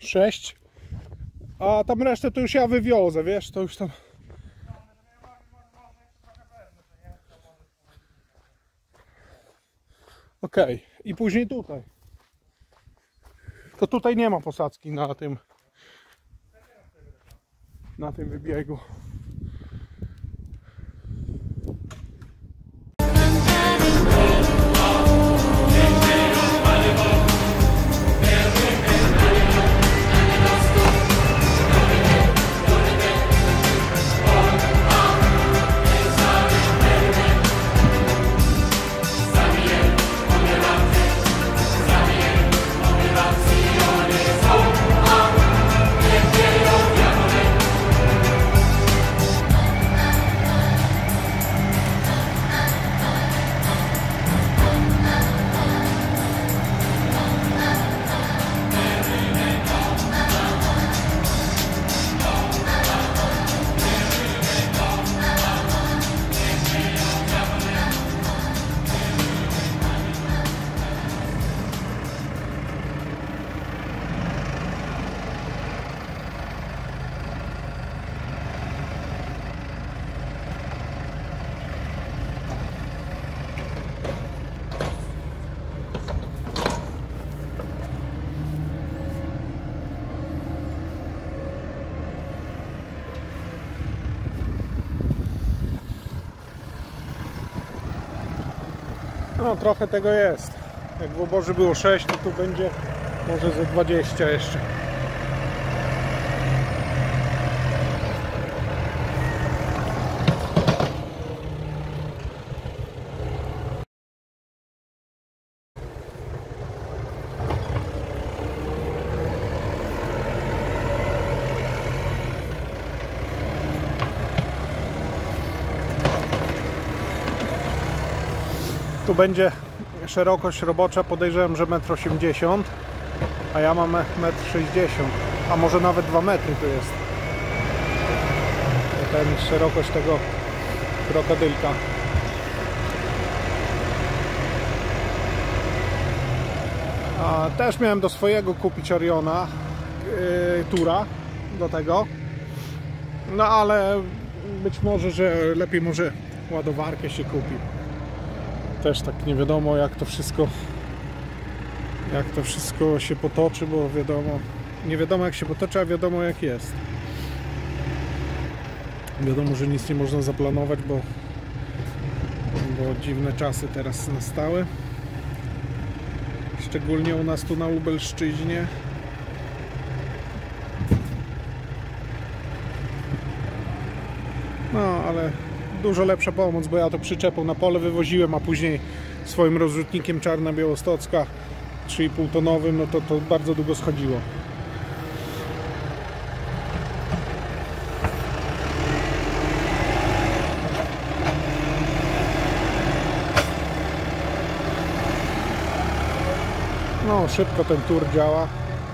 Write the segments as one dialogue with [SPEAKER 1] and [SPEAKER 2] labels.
[SPEAKER 1] 6. A tam resztę to już ja wywiozę, wiesz, to już tam... Okej, i później tutaj. To tutaj nie ma posadzki na tym wybiegu. No trochę tego jest. Jak w oborze było 6, to tu będzie może ze 20 jeszcze. Tu będzie szerokość robocza, podejrzewam, że 1,80 m, a ja mam 1,60 m, a może nawet 2 metry tu jest. Ten szerokość tego krokodylka. A też miałem do swojego kupić Oriona Tura do tego. No ale być może, że lepiej może ładowarkę się kupi. Też tak nie wiadomo jak to wszystko się potoczy, bo wiadomo, nie wiadomo jak się potoczy, a wiadomo jak jest. Wiadomo, że nic nie można zaplanować, bo dziwne czasy teraz nastały. Szczególnie u nas tu na Lubelszczyźnie. No, ale dużo lepsza pomoc, bo ja to przyczepą na pole wywoziłem, a później swoim rozrzutnikiem Czarna Białostocka 3,5 tonowym, no to bardzo długo schodziło. No, szybko ten Tur działa.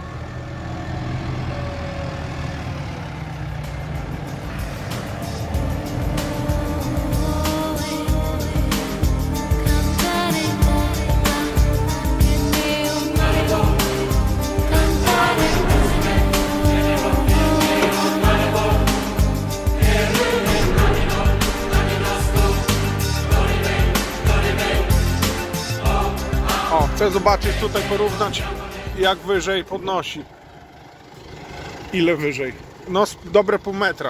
[SPEAKER 1] Chcę zobaczyć tutaj, porównać jak wyżej podnosi. Ile wyżej? No dobre pół metra.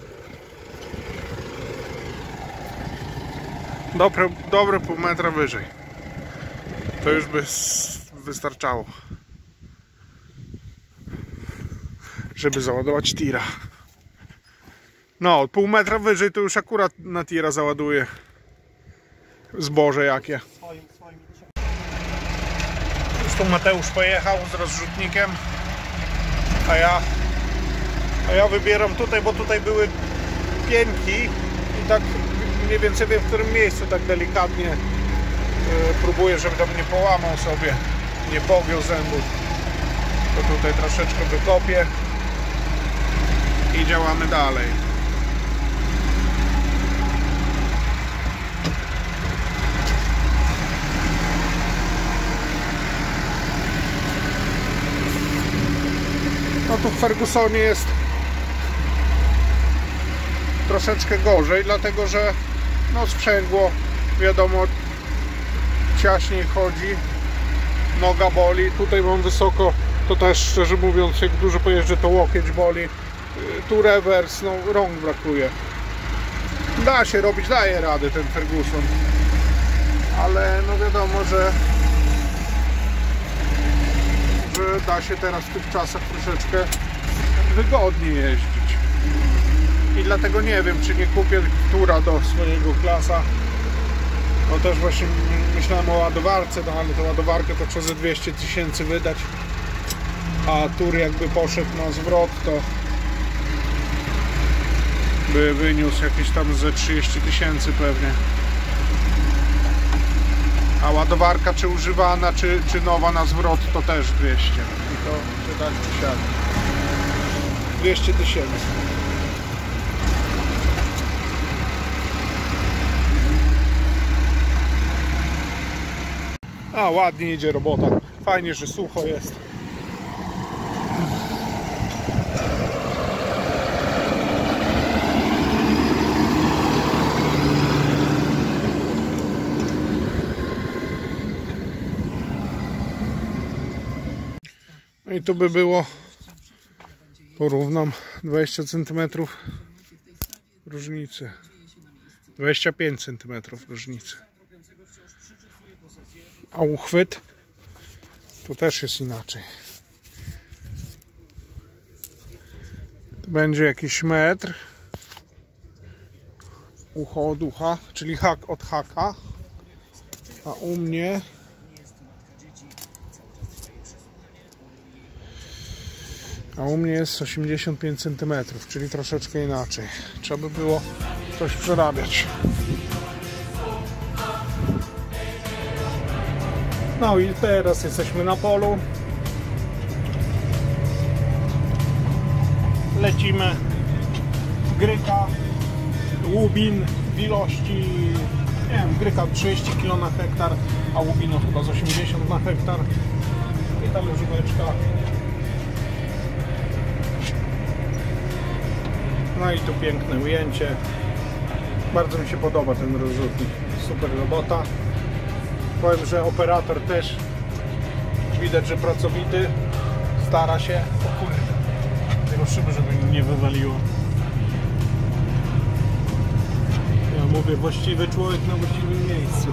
[SPEAKER 1] Dobre pół metra wyżej. To już by wystarczało, żeby załadować tira. No, pół metra wyżej to już akurat na tira załaduje zboże jakie. Tu Mateusz pojechał z rozrzutnikiem, a ja wybieram tutaj, bo tutaj były piętki i tak mniej więcej wiem, w którym miejscu, tak delikatnie próbuję, żeby tam nie połamał sobie, nie pogiął zębów. To tutaj troszeczkę wykopię i działamy dalej. tu w Fergusonie jest troszeczkę gorzej, dlatego że no sprzęgło, wiadomo, ciaśniej chodzi, noga boli. Tutaj mam wysoko, to też szczerze mówiąc, jak dużo pojeżdżę, to łokieć boli. Tu rewers, no rąk brakuje. Da się robić, daje radę ten Ferguson, ale no wiadomo, że da się teraz w tych czasach troszeczkę wygodniej jeździć. I dlatego nie wiem, czy nie kupię tura do swojego klasa. No też właśnie myślałem o ładowarce, no ale tę ładowarkę to trzeba ze 200 000 wydać, a tur jakby poszedł na zwrot, to by wyniósł jakieś tam ze 30 000 pewnie. A ładowarka czy używana, czy nowa na zwrot, to też 200. I to czy tak czy siak 200 000. A ładnie idzie robota. Fajnie, że sucho jest. No i tu by było, porównam, 20 cm różnicy, 25 cm różnicy. A uchwyt to też jest inaczej. To będzie jakiś metr, ucho od ucha, czyli hak od haka, a u mnie jest 85 cm, czyli troszeczkę inaczej. Trzeba by było coś przerabiać. No i teraz jesteśmy na polu. Lecimy. Gryka, łubin w ilości, nie wiem, gryka 30 kg na hektar, a łubinu chyba z 80 na hektar. I ta leżóweczka. No i tu piękne ujęcie. Bardzo mi się podoba ten rozrzutnik. Super robota. Powiem, że operator też widać, że pracowity. Stara się. O kurde. Tego szyby, żeby mi nie wywaliło. Ja mówię, właściwy człowiek na właściwym miejscu.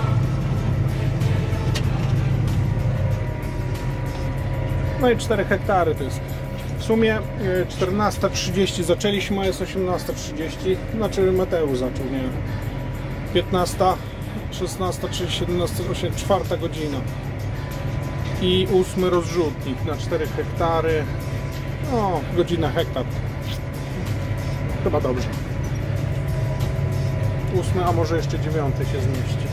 [SPEAKER 1] No i 4 hektary to jest. W sumie 14:30 zaczęliśmy, a jest 18:30. Znaczy Mateusz zaczął, nie wiem. 15, 16:30, 17:08, 4 godzina. I 8 rozrzutnik na 4 hektary. No, godzina hektar. Chyba dobrze. 8, a może jeszcze 9 się zmieści.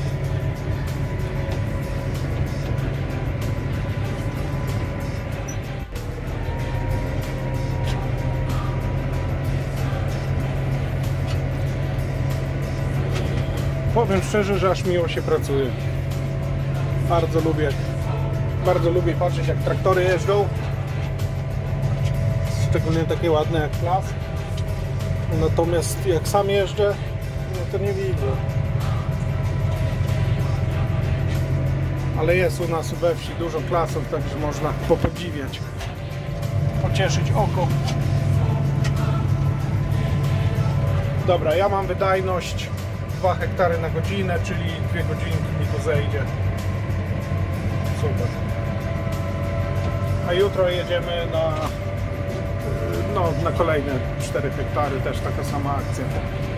[SPEAKER 1] Powiem szczerze, że aż miło się pracuje. Bardzo lubię patrzeć, jak traktory jeżdżą. Szczególnie takie ładne jak Klas. Natomiast jak sam jeżdżę, no to nie widzę. Ale jest u nas we wsi dużo Klasów, także można popodziwiać, pocieszyć oko. Dobra, ja mam wydajność 2 hektary na godzinę, czyli 2 godzinki mi to zejdzie. Super. A jutro jedziemy na kolejne 4 hektary, też taka sama akcja.